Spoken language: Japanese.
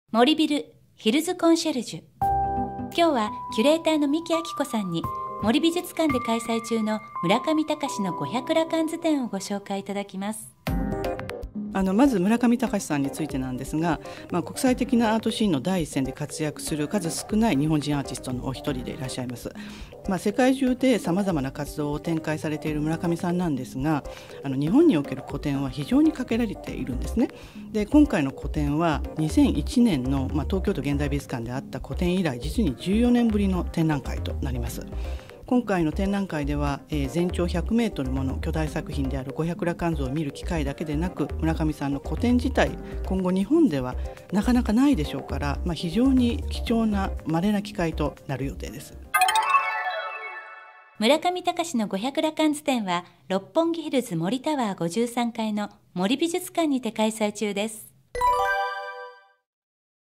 森ビルヒルズコンシェルジュ。今日はキュレーターの三木明子さんに森美術館で開催中の村上隆の500羅漢図展をご紹介いただきます。 まず村上隆さんについてなんですが、国際的なアートシーンの第一線で活躍する数少ない日本人アーティストのお一人でいらっしゃいます。世界中でさまざまな活動を展開されている村上さんなんですが、日本における個展は非常にかけられているんですね。で、今回の個展は2001年の、東京都現代美術館であった個展以来実に14年ぶりの展覧会となります。今回の展覧会では、全長100メートルもの巨大作品である500羅漢図を見る機会だけでなく、村上さんの個展自体、今後日本ではなかなかないでしょうから、非常に貴重な稀な機会となる予定です。 村上隆の500羅漢図展は六本木ヒルズ森タワー53階の森美術館にて開催中です。